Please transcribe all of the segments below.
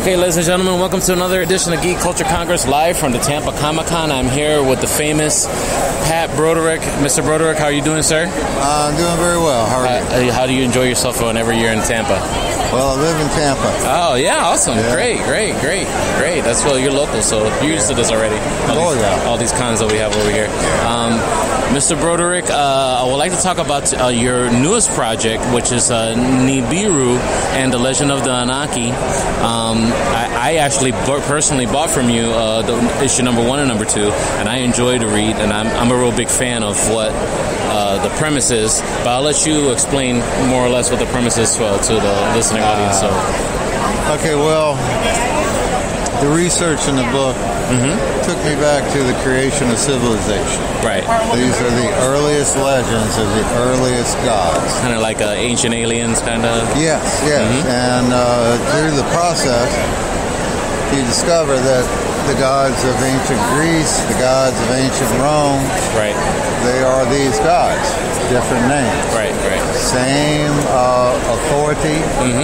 Okay, ladies and gentlemen, welcome to another edition of Geek Culture Congress live from the Tampa Comic-Con. I'm here with the famous Pat Broderick. Mr. Broderick, how are you doing, sir? I'm doing very well. How are you? How do you enjoy yourself whenever you're in Tampa? Well, I live in Tampa. Oh, yeah, awesome. Yeah. Great. That's well, you're local, so you're used to this already. All these cons that we have over here. Mr. Broderick, I would like to talk about your newest project, which is Nibiru and the Legend of the Anunnaki. I actually personally bought from you the issue number 1 and number 2, and I enjoy to read, and I'm a real big fan of what the premise is. But I'll let you explain more or less what the premise is to the listening audience. So, okay, well, the research in the book took me back to the creation of civilization. Right. These are the earliest legends of the earliest gods. Kind of like ancient aliens, kind of. Yes. And through the process, you discover that the gods of ancient Greece, the gods of ancient Rome, right, they are these gods, different names. Right. Same authority.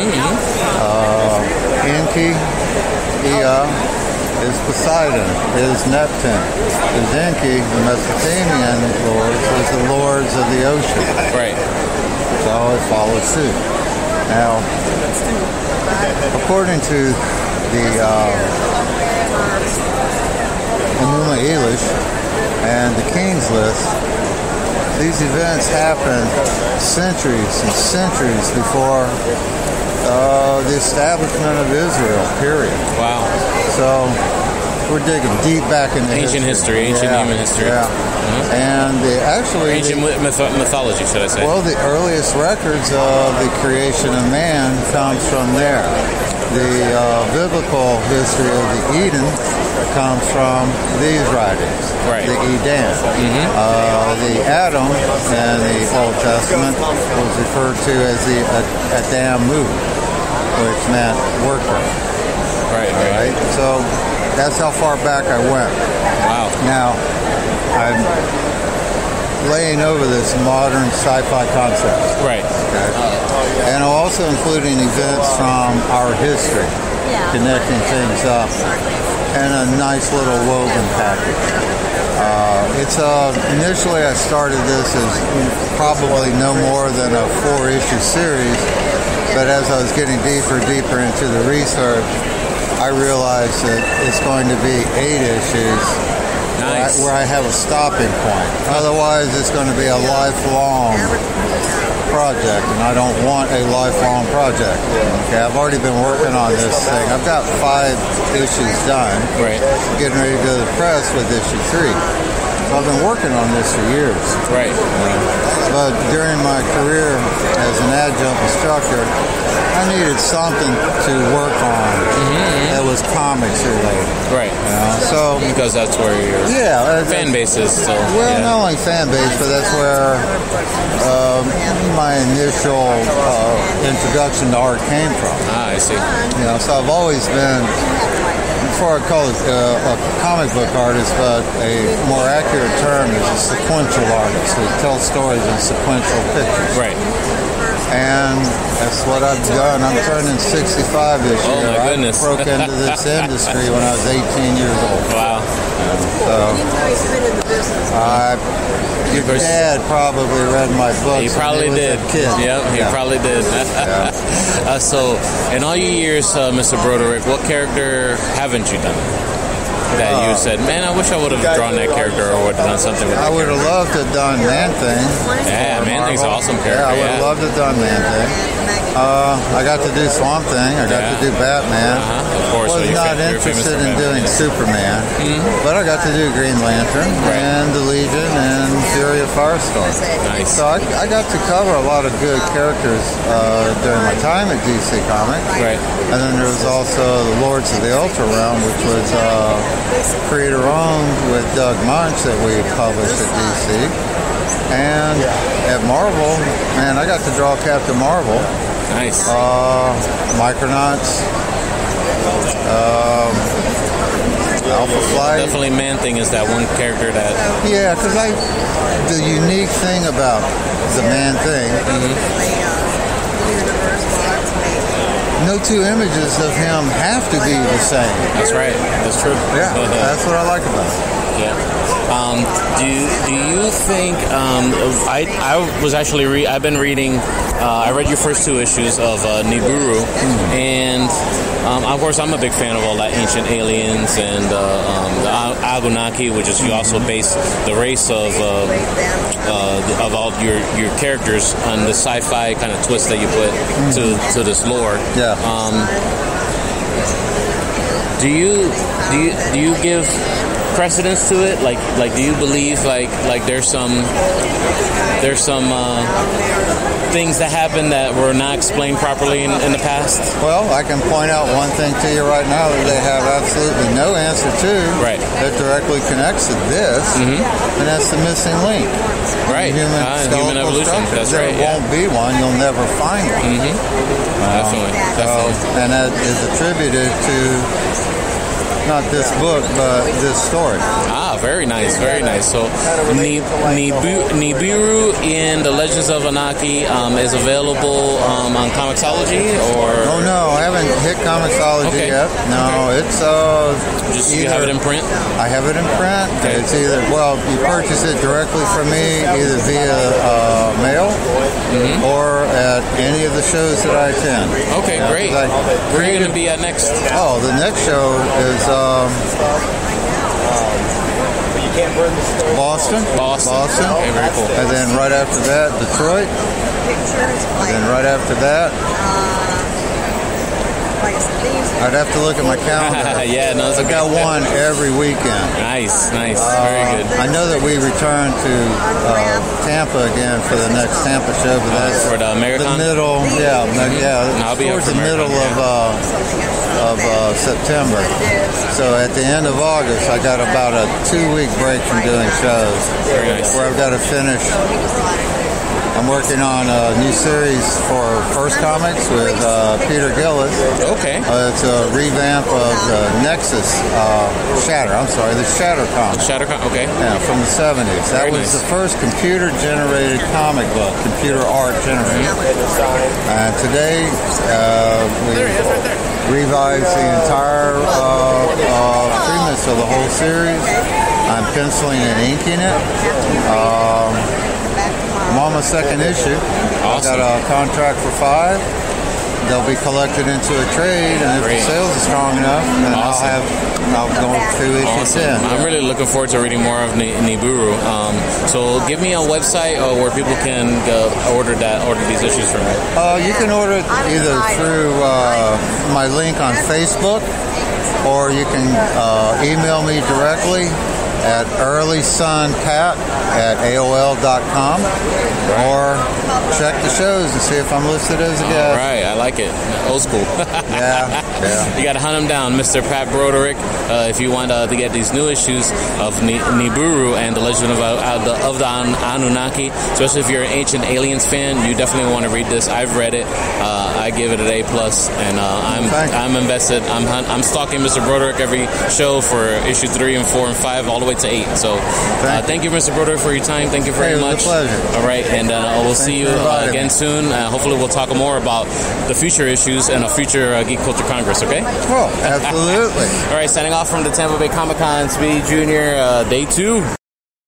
Enki, Ea, is Poseidon, is Neptune, is Enki, the Mesopotamian lords, is the lords of the ocean. Right. So it follows suit. Now, according to the Enuma Elish and the King's List, these events happened centuries and centuries before the establishment of Israel, period. Wow. So we're digging deep back into ancient history, human history. Yeah. And ancient mythology, should I say? Well, the earliest records of the creation of man comes from there. The biblical history of the Eden comes from these writings, right. The Eden. The Adam in the Old Testament was referred to as the Adamu, which meant worker. Right. So that's how far back I went. Wow. Now, I'm laying over this modern sci-fi concept. Right. Okay? And also including events from our history, connecting things up, and a nice little woven package. Initially I started this as probably no more than a 4-issue series, but as I was getting deeper into the research, I realized that it's going to be 8 issues. Nice. where I have a stopping point. Otherwise, it's going to be a lifelong project, and I don't want a lifelong project. Okay, I've already been working on this thing. I've got 5 issues done. Right. Getting ready to go to the press with issue 3. So I've been working on this for years. Right. But during my career as an adjunct instructor, I needed something to work on that was comics related. Right. So because that's where your fan base is still. Well, not only fan base, but that's where my initial introduction to art came from. I see. So I've always been, before I call it a comic book artist, but a more accurate term is a sequential artist who tells stories in sequential pictures. Right. And that's what I've done. I'm turning 65 this year. Oh, my goodness. I broke into this industry when I was 18 years old. Wow. Your dad probably read my books. He probably did. He probably did. So, in all your years, Mr. Broderick, what character haven't you done? That you said, man, I wish I would have drawn that character or would have done something with that. I would have loved to have done Man-Thing. Yeah, Man-Thing's an awesome character. I would have loved to have done Man-Thing. I got to do Swamp Thing. I got to do Batman. Of course. Was not interested in doing Superman, but I got to do Green Lantern and the Legion and Fury of Firestorm. Nice. So I got to cover a lot of good characters during my time at DC Comics. Right. And then there was also the Lords of the Ultra Realm, which was creator-owned with Doug Munch that we published at DC. And at Marvel, man, I got to draw Captain Marvel. Nice. Micronauts. Alpha Flight. Definitely Man-Thing is that one character that... Yeah, because the unique thing about the Man-Thing no two images of him have to be the same. That's right. That's true. Yeah, that's what I like about it. Yeah. Do you think I was actually I've been reading. I read your first 2 issues of Nibiru, and of course I'm a big fan of all that ancient aliens and the Agunaki, which is you also base the race of all your characters on the sci-fi kind of twist that you put to this lore. Yeah. Do you give precedence to it? Like do you believe like there's some things that happen that were not explained properly in the past? Well, I can point out one thing to you right now that they have absolutely no answer to. Right. That directly connects to this, and that's the missing link. Right. Human evolution. Structure. That's there right. won't be one. You'll never find one. Definitely. And that is attributed to not this book, but this story. Very nice, very nice. So, Nibiru in the Legends of Anaki is available on Comixology, or? Oh no, I haven't hit Comixology yet. No, it's just you have it in print. I have it in print. Okay. It's either you purchase it directly from me, either via mail or at any of the shows that I attend. Okay, great. Where are you going to be at next? Oh, the next show is Boston. Okay, very cool. And then right after that, Detroit. And then right after that, I'd have to look at my calendar. Yeah, no, I've got one every weekend. Nice. Very good. I know that we return to Tampa again for the next Tampa show, but that's for the American. The middle, I'll be towards the middle of September. So at the end of August, I got about a 2-week break from doing shows. Very nice. Where I've got to finish. I'm working on a new series for First Comics with Peter Gillis. Okay. It's a revamp of the Nexus Shatter. I'm sorry, the Shattercon. Okay. Yeah, from the 70s. That was the first computer-generated comic book, computer art generated. And today, we revised the entire premise of the whole series. I'm penciling and inking it. I'm on my second issue. Awesome. I've got a contract for 5. They'll be collected into a trade, and if the sales are strong enough, then I'll go through issues in. I'm really looking forward to reading more of Nibiru. So give me a website where people can order these issues from you. You can order it either through my link on Facebook, or you can email me directly at earlysunpat@aol.com, or check the shows and see if I'm listed as a guest. All right, I like it. Old school. Yeah. You got to hunt him down, Mr. Pat Broderick. If you want to get these new issues of Nibiru and the Legend of the Anunnaki, especially if you're an Ancient Aliens fan, you definitely want to read this. I've read it. I give it an A+, and I'm invested. I'm stalking Mr. Broderick every show for issue 3 and 4 and 5 all the way to 8. So thank you, Mr. Broderick, for your time. Thank you very much. It was a pleasure. All right, and we'll see you again soon. Hopefully we'll talk more about the future issues and a future Geek Culture Congress, okay? Oh, absolutely. All right, signing off from the Tampa Bay Comic-Con, Speedy Jr., Day 2.